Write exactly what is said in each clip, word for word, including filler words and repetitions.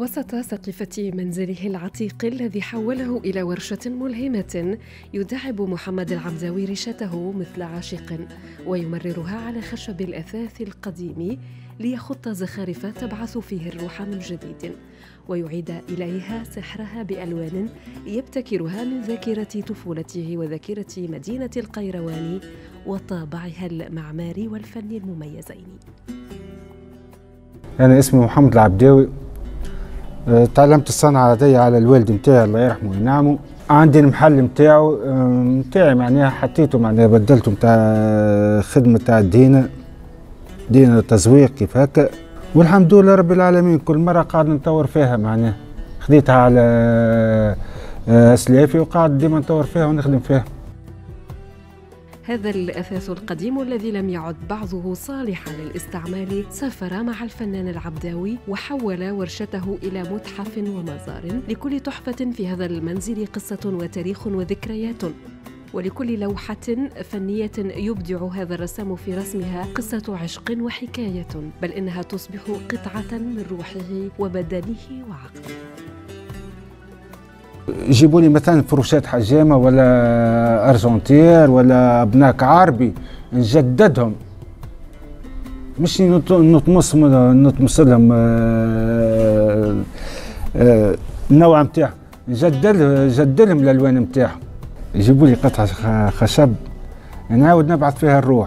وسط سقيفة منزله العتيق الذي حوله إلى ورشة ملهمة، يداعب محمد العبداوي ريشته مثل عاشق ويمررها على خشب الأثاث القديم ليخط زخارف تبعث فيه الروح من جديد، ويعيد إليها سحرها بألوان يبتكرها من ذاكرة طفولته وذاكرة مدينة القيروان وطابعها المعماري والفني المميزين. أنا اسمي محمد العبداوي، تعلمت الصنعة هذه على الوالد نتاعي الله يرحمه وينعمه. عندي المحل نتاعو نتاعي معناها حطيته معناها بدلته نتاع خدمة تاع الدينة دينة تزويق كيف هكا، والحمد لله رب العالمين. كل مرة قاعد نطور فيها معناها، خديتها على أسلافي وقاعد ديما نطور فيها ونخدم فيها. هذا الأثاث القديم الذي لم يعد بعضه صالحا للاستعمال سافر مع الفنان العبداوي وحول ورشته إلى متحف ومزار. لكل تحفة في هذا المنزل قصة وتاريخ وذكريات، ولكل لوحة فنية يبدع هذا الرسام في رسمها قصة عشق وحكاية، بل إنها تصبح قطعة من روحه وبدنه وعقله. يجيبوا لي مثلا فروشات حجامه ولا ارجنتير ولا بناك عربي نجددهم، مش نطمس نطمس لهم النوع نتاعهم، نجدد نجدد لهم الالوان نتاعهم. يجيبوا لي قطعه خشب نعاود نبعث فيها الروح.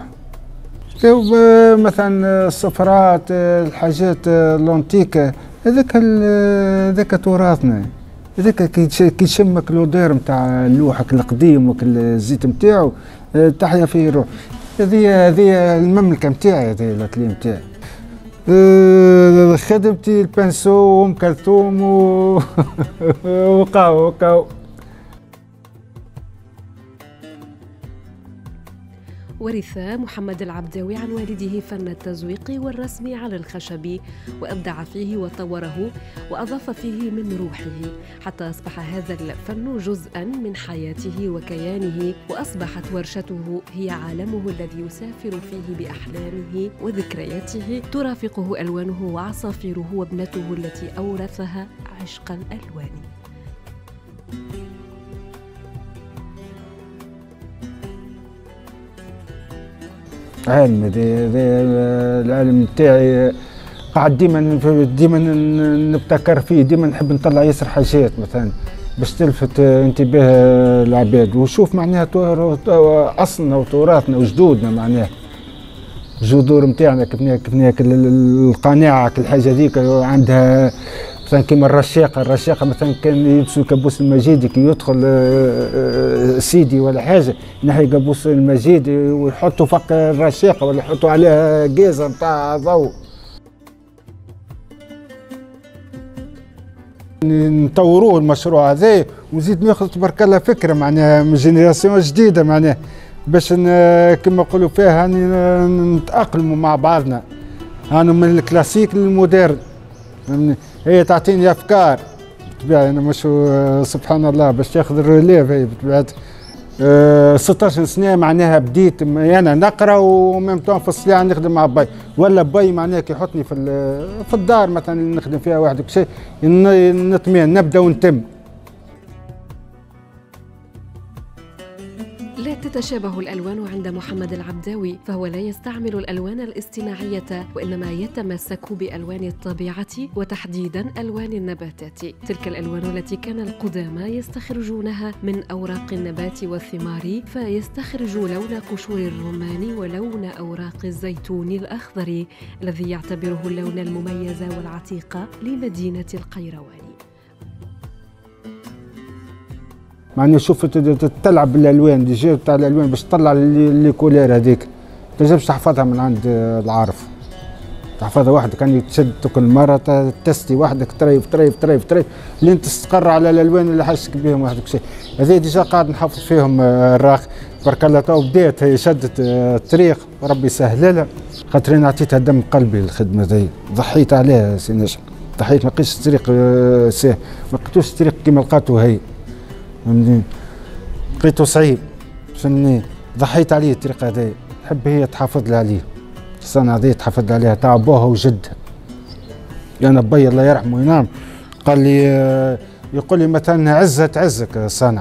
مثلا الصفرات الحاجات اللونتيك هذاك هذاك تراثنا، هذاك كي تشمك لودير نتاع لوحك القديم وك الزيت نتاعو تحيا فيه الروح. هذه هذه المملكه نتاعي، هذه الاتلي نتاعي. أه خدمتي البانسو وام كلثوم وقاو وقاو. ورث محمد العبداوي عن والده فن التزويق والرسم على الخشب، وأبدع فيه وطوره وأضاف فيه من روحه، حتى أصبح هذا الفن جزءاً من حياته وكيانه، وأصبحت ورشته هي عالمه الذي يسافر فيه بأحلامه وذكرياته، ترافقه ألوانه وعصافيره وابنته التي أورثها عشق الألوان. علم العلم نتاعي قاعد ديما ديما نبتكر فيه، ديما نحب نطلع ياسر حاجات مثلا باش تلفت انتباه العباد، وشوف معناها اصلنا وتراثنا وجدودنا، معناها الجذور نتاعنا كيفنا كيفنا القناعه الحاجه هذيك عندها مثلا كيما الرشاقه، الرشاقه مثلا كان يلبسوا كابوس المجيدي كي يدخل سيدي ولا حاجه نحي كابوس المجيدي ويحطوا فوق الرشاقه ولا يحطوا عليها جيزه نتاع ضوء. نطوروه المشروع هذا ونزيد ناخذ تبارك الله فكره معناها من جينيراسيون جديده، معناها باش كما نقولوا فيها نتاقلموا مع بعضنا، هانو من الكلاسيك للمودرن. هي تعطيني افكار بالطبيعه، انا مش سبحان الله باش تاخذ الريليف. هي بالطبيعه أه ستطاش سنه معناها بديت انا نقرا وميم طون في الصيام نخدم مع باي، ولا باي معناها كي يحطني في في الدار مثلا نخدم فيها واحد شيء نطمئن نبدا ونتم. لا تتشابه الألوان عند محمد العبداوي، فهو لا يستعمل الألوان الاصطناعية، وإنما يتمسك بألوان الطبيعة وتحديداً ألوان النباتات، تلك الألوان التي كان القدامى يستخرجونها من أوراق النبات والثمار، فيستخرج لون قشور الرمان ولون أوراق الزيتون الأخضر الذي يعتبره اللون المميز والعتيق لمدينة القيروان. معني شوف تلعب بالالوان ديجا تاع الالوان باش تطلع لي كولير هذيك، تنجمش تحفظها من عند العارف، تحفظها وحدك كان تشد كل مره تستي وحدك تريف تريف تريف تريف لين تستقر على الالوان اللي حاسك بهم وحدك شيء. هذه ديجا قاعد نحفظ فيهم الراخ تبارك الله. تو بدات هي شدت الطريق وربي يسهل لها، خاطر انا عطيتها دم قلبي الخدمه ذي، ضحيت عليها سي نجم، ضحيت ما لقيتش الطريق ساهل، ما لقيتوش الطريق كيما لقاتو هي، فهمتني؟ لقيته صعيب فهمتني، ضحيت عليه الطريقه هذه، نحب هي تحافظ لي عليه، الصنعه هذه تحافظ لي عليها تاع بوها وجدها. انا بي الله يرحمه وينام قال لي يقول لي مثلا عزة عزك صنع.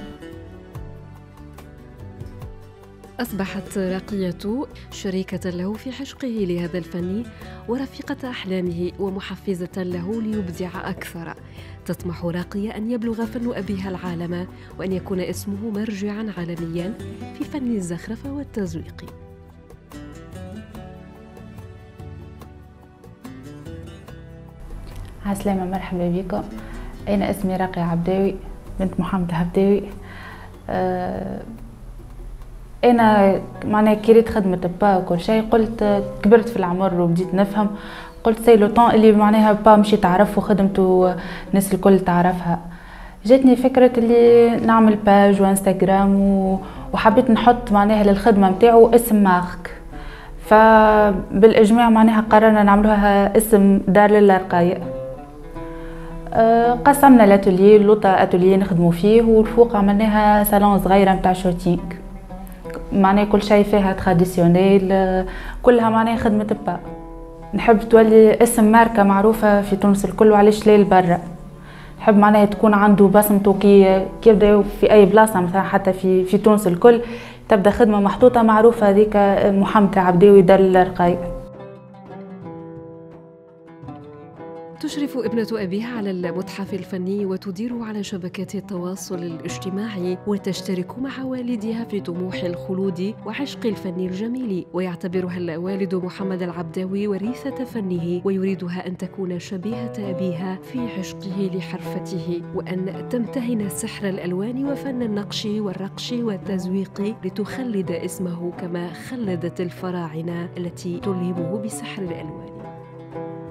أصبحت راقية شريكة له في عشقه لهذا الفن ورفيقة أحلامه ومحفزة له ليبدع أكثر. تطمح راقية أن يبلغ فن أبيها العالم وأن يكون اسمه مرجعا عالميا في فن الزخرفة والتزويق. عسلامة، مرحبا بكم. أنا اسمي راقية عبداوي بنت محمد عبداوي. أه أنا معناها كريت خدمة با وكل شيء، قلت كبرت في العمر وبديت نفهم، قلت سي لو طون اللي معناها با مشي تعرف وخدمته الناس الكل تعرفها. جاتني فكرة اللي نعمل باج وانستغرام وحبيت نحط معناها للخدمة متاعو اسم مارك، فبالإجماع معناها قررنا نعملوها اسم دار للرقاية. قسمنا الاتوليي لوطا اتوليي نخدموا فيه، والفوق عملناها صالون صغيره نتاع شوتينغ، معناها كل شيء فيها تراديسيونيل، كلها معناها خدمه با. نحب تولي اسم ماركه معروفه في تونس الكل، وعلاش لا لبرا. نحب معناها تكون عنده بصمته كي كي يبداو في اي بلاصه، مثلا حتى في في تونس الكل تبدا خدمه محطوطه معروفه هذيك محمد عبداوي دار الرقاية. تشرف ابنة أبيها على المتحف الفني وتدير على شبكات التواصل الاجتماعي، وتشترك مع والدها في طموح الخلود وعشق الفن الجميل، ويعتبرها الوالد محمد العبداوي وريثة فنه، ويريدها أن تكون شبيهة أبيها في عشقه لحرفته، وأن تمتهن سحر الألوان وفن النقش والرقش والتزويق لتخلد اسمه كما خلدت الفراعنة التي تلهمه بسحر الألوان.